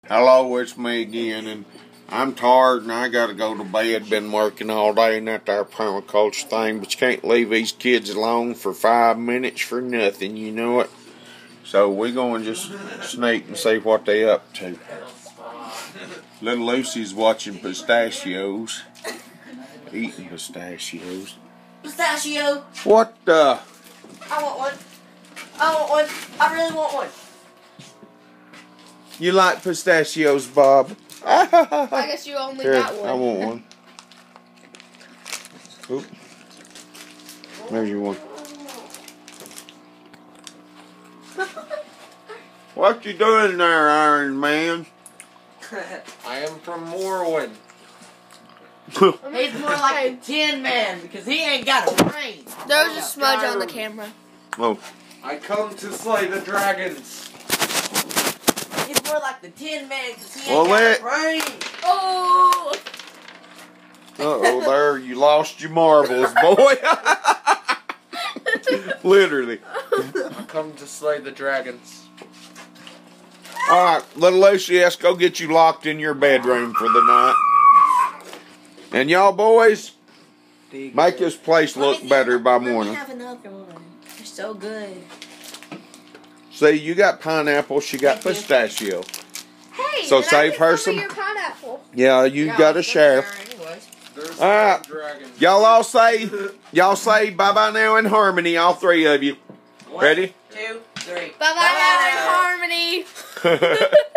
Hello, it's me again, and I'm tired and I gotta go to bed. Been working all day and that there permaculture thing, but you can't leave these kids alone for 5 minutes for nothing, you know it? So we're going to just sneak and see what they up to. Little Lucy's watching pistachios. Eating pistachios. Pistachio! What the? I want one. I want one. I really want one. You like pistachios, Bob? I guess you only Here, got one. I want one. Oop. There's your one. What you doing there, Iron Man? I am from Morrowind. He's more like a Tin Man because he ain't got a brain. There was a smudge on the camera. Oh. I come to slay the dragons. He's more like the Tin Man because he Well, ain't got a brain. Oh! Uh-oh, there, you lost your marbles, boy. Literally. I come to slay the dragons. Alright, little Lucy, let's go get you locked in your bedroom for the night. And y'all boys, make this place look better by morning. Let me have another one. They're so good. See, you got pineapple, she got pistachio. Hey, So and save I her can some. your pineapple. Yeah, you got a share. There's Alright, dragons. y'all all say bye-bye now in harmony, all three of you. Ready? 1, 2, 3. Bye-bye, Harmony.